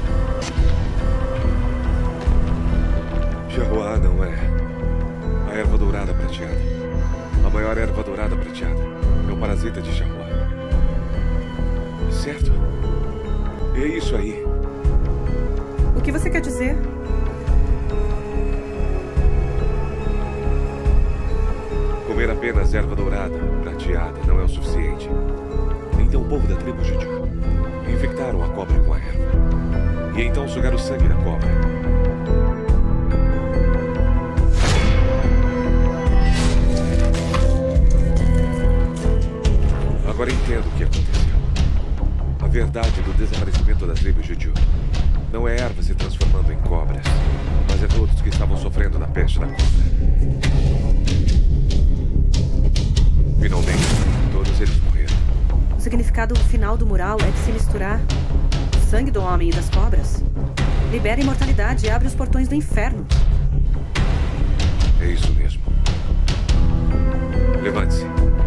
Jaguar não é a erva dourada prateada. A maior erva dourada prateada é o parasita de Jaguar. Certo? É isso aí. O que você quer dizer? Comer apenas erva dourada prateada não é o suficiente. Então o povo da tribo Juju infectaram a cobra com a erva. E então sugaram o sangue da cobra. Agora entendo o que aconteceu. A verdade do desaparecimento da tribo Juju não é erva se transformando em cobras, mas é todos que estavam sofrendo da peste da cobra. Finalmente, todos eles morreram. O significado final do mural é que se misturar o sangue do homem e das cobras, libera a imortalidade e abre os portões do inferno. É isso mesmo. Levante-se.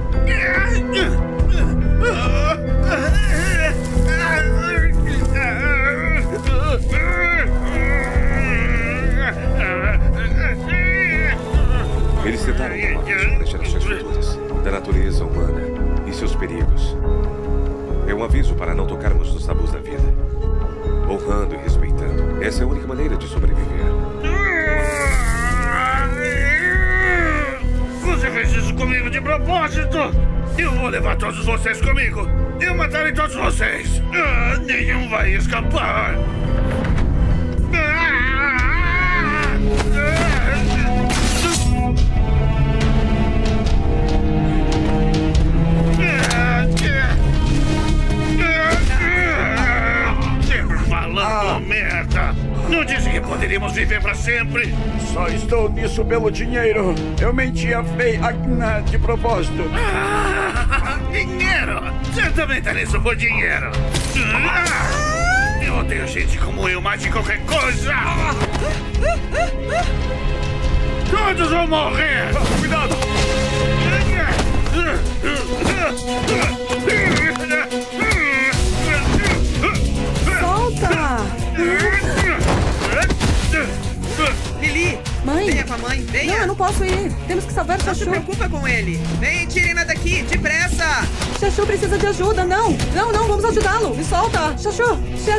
Eles tentaram tomar conta das gerações futuras, da natureza humana e seus perigos. É um aviso para não tocarmos nos tabus da vida. Honrando e respeitando. Essa é a única maneira de sobreviver. Você fez isso comigo de propósito! Eu vou levar todos vocês comigo! Eu matarei todos vocês! Nenhum vai escapar! Sempre falando merda! Não disse que poderíamos viver pra sempre? Só estou nisso pelo dinheiro. Eu menti a de propósito. Dinheiro! Você também tá nisso por dinheiro! Eu odeio gente como eu mais de qualquer coisa! Todos vão morrer! Cuidado! Solta! Lili! Mãe! Venha com a mãe, venha! Não, eu não posso ir. Temos que salvar o Não se Chachu. preocupa com ele! Vem, Tirina daqui, depressa! Chachu precisa de ajuda. Não, vamos ajudá-lo. Me solta. Chachu!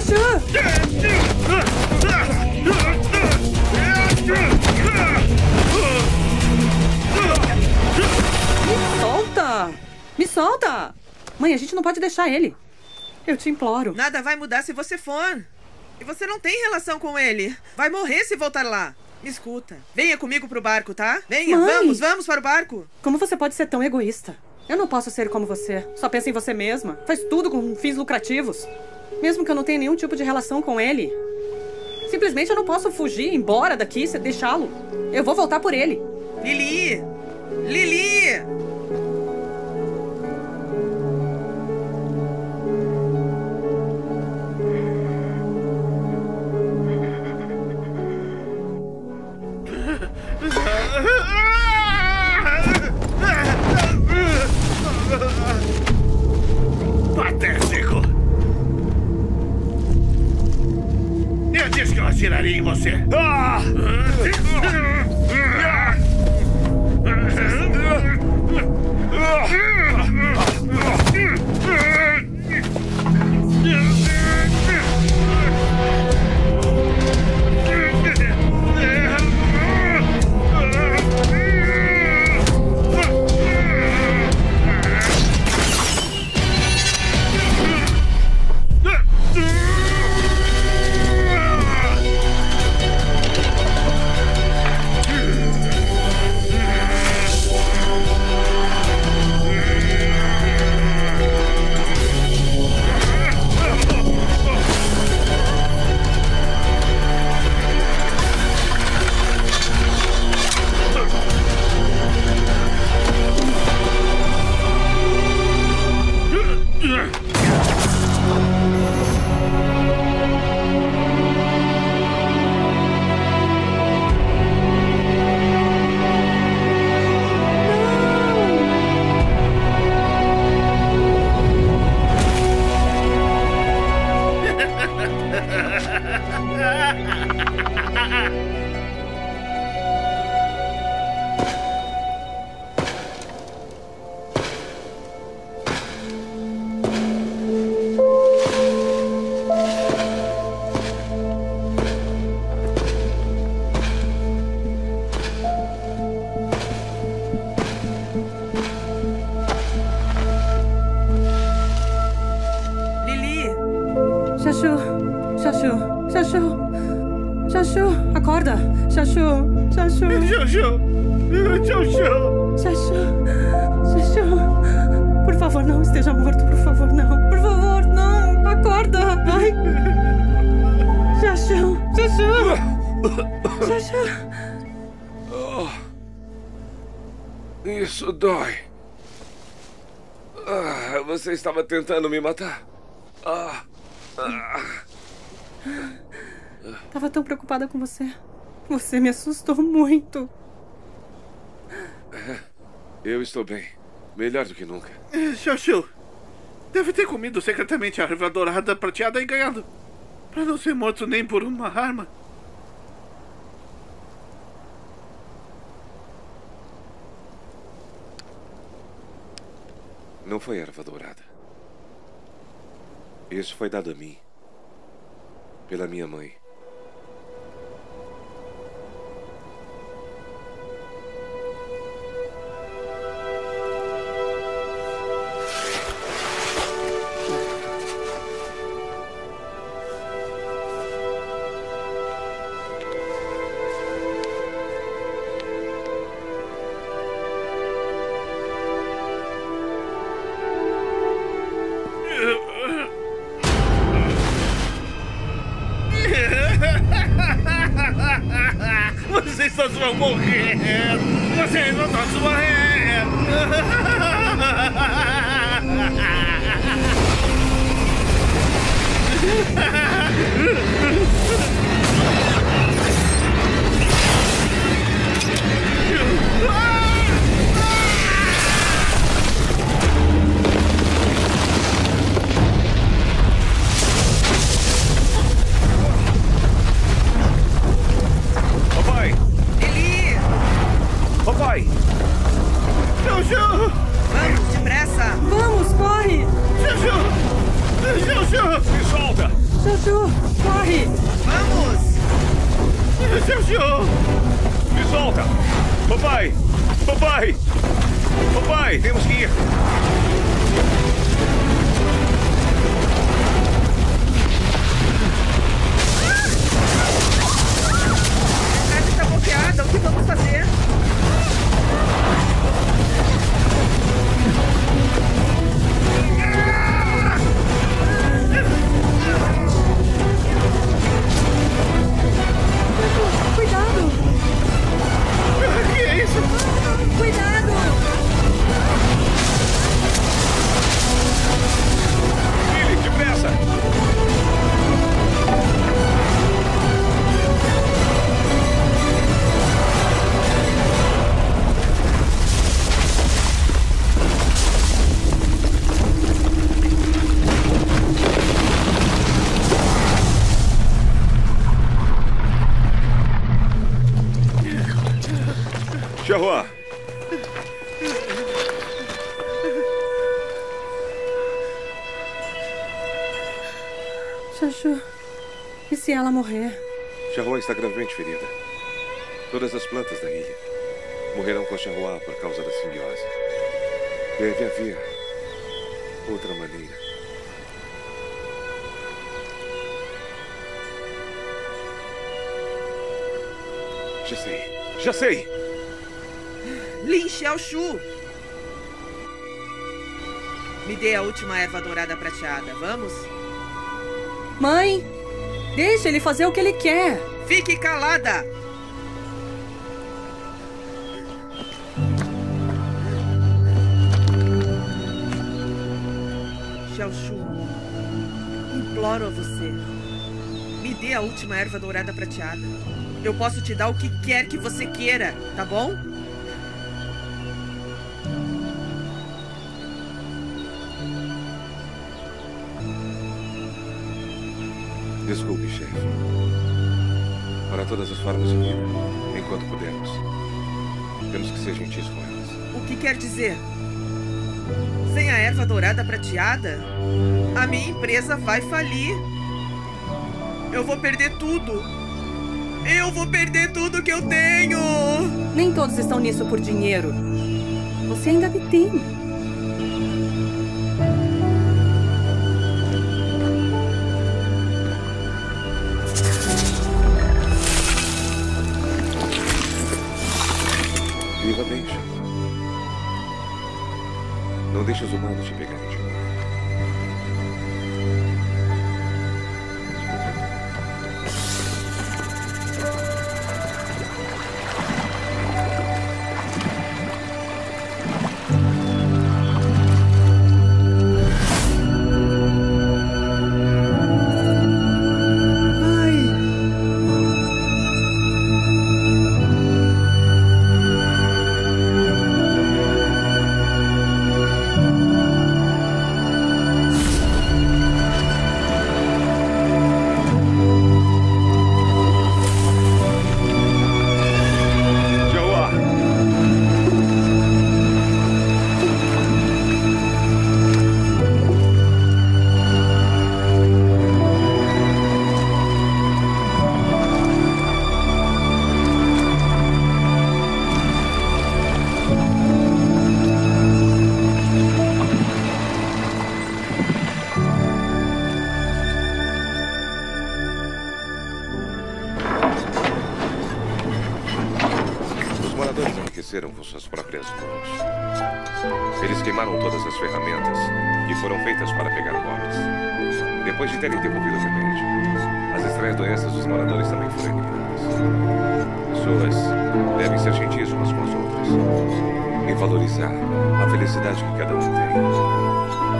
Me solta! Mãe, a gente não pode deixar ele. Eu te imploro. Nada vai mudar se você for. E você não tem relação com ele. Vai morrer se voltar lá. Me escuta. Venha comigo pro barco, tá? Venha, Mãe! vamos para o barco. Como você pode ser tão egoísta? Eu não posso ser como você. Só pensa em você mesma. Faz tudo com fins lucrativos. Mesmo que eu não tenha nenhum tipo de relação com ele. Simplesmente eu não posso fugir, ir embora daqui, deixá-lo. Eu vou voltar por ele. Lili! Lili! Patético! Eu disse que eu atiraria em você! Chachu, acorda. Chachu. Por favor, não esteja morto, por favor, não. Por favor, não. Acorda. Ai. Chachu. Isso dói. Você estava tentando me matar. Tava tão preocupada com você. Você me assustou muito. Eu estou bem. Melhor do que nunca. Xiao, deve ter comido secretamente a erva dourada prateada e ganhado. Pra não ser morto nem por uma arma. Não foi erva dourada. Isso foi dado a mim. Pela minha mãe. Vocês todos vão morrer! Vocês vão todos morrer! Papai! Xiao! Vamos, depressa! Vamos, corre! Xiao! Me solta! Chachu, corre! Vamos! Xiao! Me solta! Papai! Papai! Papai! Temos que ir! A estrada está bloqueada, o que vamos fazer? Cuidado! Que é isso? Cuidado! Billy, depressa! Xiahua! Chachu, e se ela morrer? Xiahua está gravemente ferida. Todas as plantas da ilha morrerão com Xiahua por causa da simbiose. Deve haver outra maneira. Já sei! Lin Xiaoshu! Me dê a última erva dourada prateada, vamos? Mãe, deixa ele fazer o que ele quer. Fique calada! Xiaoshu, imploro a você. Me dê a última erva dourada prateada. Eu posso te dar o que quer que você queira, tá bom? Desculpe, chefe. Para todas as formas de vida, enquanto pudermos, temos que ser gentis com elas. O que quer dizer? Sem a erva dourada prateada, a minha empresa vai falir. Eu vou perder tudo. Eu vou perder tudo que eu tenho. Nem todos estão nisso por dinheiro. Você ainda me tem. Viva bem, chefe. Não deixe os humanos te pegarem de novo. Com suas próprias mãos. Eles queimaram todas as ferramentas que foram feitas para pegar pobres. Depois de terem devolvido o remédio, as estranhas doenças dos moradores também foram eliminadas. Pessoas devem ser gentis umas com as outras e valorizar a felicidade que cada um tem.